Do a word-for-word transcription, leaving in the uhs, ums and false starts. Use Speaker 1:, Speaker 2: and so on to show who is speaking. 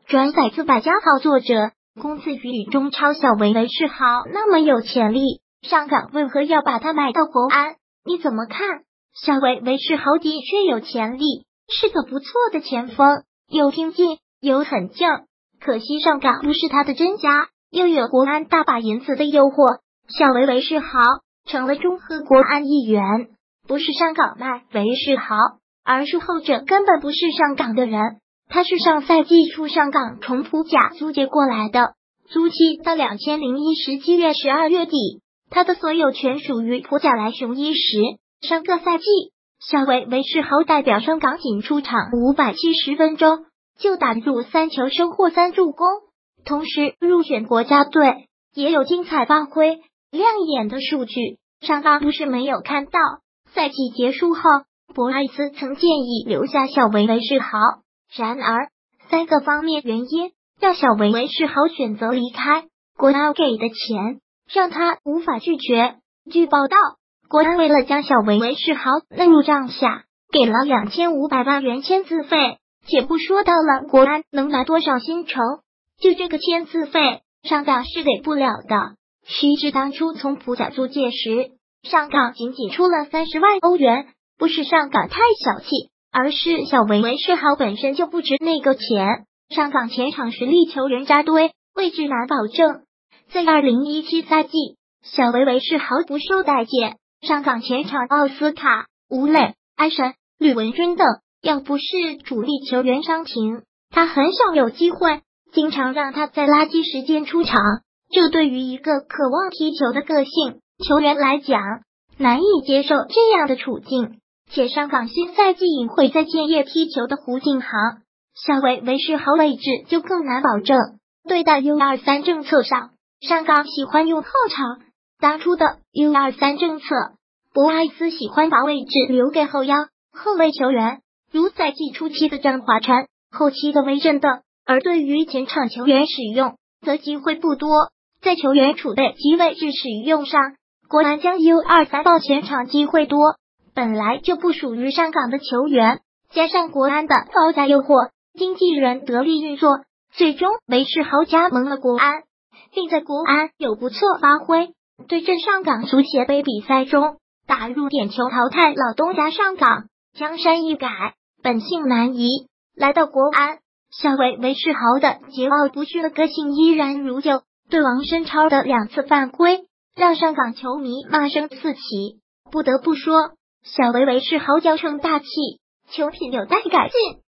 Speaker 1: 转载自百家号作者公子语中嘲小维韦世豪那么有潜力，上港为何要把他买到国安？你怎么看？小维韦世豪的确有潜力，是个不错的前锋，有拼劲，有狠劲，可惜上港不是他的真家，又有国安大把银子的诱惑，小维韦世豪成了中和国安一员。不是上港卖韦世豪，而是后者根本不是上港的人，他是上赛季初上港从葡甲租借过来的，租期到两千零一十七月十二月底，他的所有权属于葡甲来雄一时。上个赛季，小维韦世豪代表上港仅出场五百七十分钟，就打入三球，收获三助攻，同时入选国家队，也有精彩发挥，亮眼的数据。上港不是没有看到。赛季结束后，博艾斯曾建议留下小维韦世豪，然而三个方面原因让小维韦世豪选择离开。国安给的钱让他无法拒绝。据报道，国安为了将小维韦世豪纳入帐下，给了两千五百万元签字费。且不说到了国安能拿多少薪酬，就这个签字费，上港是给不了的。须知当初从葡甲租借时，上港仅仅出了三十万欧元，不是上港太小气，而是小维韦世豪本身就不值那个钱。上港前场实力球员扎堆，位置难保证。在二零一七赛季，小维韦世豪不受待见，上港前场奥斯卡、吴磊、埃神、吕文君等，要不是主力球员伤停，他很少有机会，经常让他在垃圾时间出场，这对于一个渴望踢球的个性球员来讲，难以接受这样的处境。且上港新赛季引会在建业踢球的胡敬航，小维韦世豪位置就更难保证。对待 U 二十三 政策上，上港喜欢用后场，当初的 U 二十三 政策，博艾斯喜欢把位置留给后腰、后卫球员，如赛季初期的张华川，后期的威震等。而对于前场球员使用，则机会不多。在球员储备及位置使用上，国安将 U 二十三 报前场机会多，本来就不属于上港的球员，加上国安的高价诱惑，经纪人得力运作，最终韦世豪加盟了国安，并在国安有不错发挥。对阵上港足协杯比赛中打入点球淘汰老东家上港，江山易改，本性难移。来到国安，小维韦世豪的桀骜不驯的个性依然如旧，对王申超的两次犯规让上港球迷骂声四起。不得不说，小维韦世豪娇声大气，球品有待改进。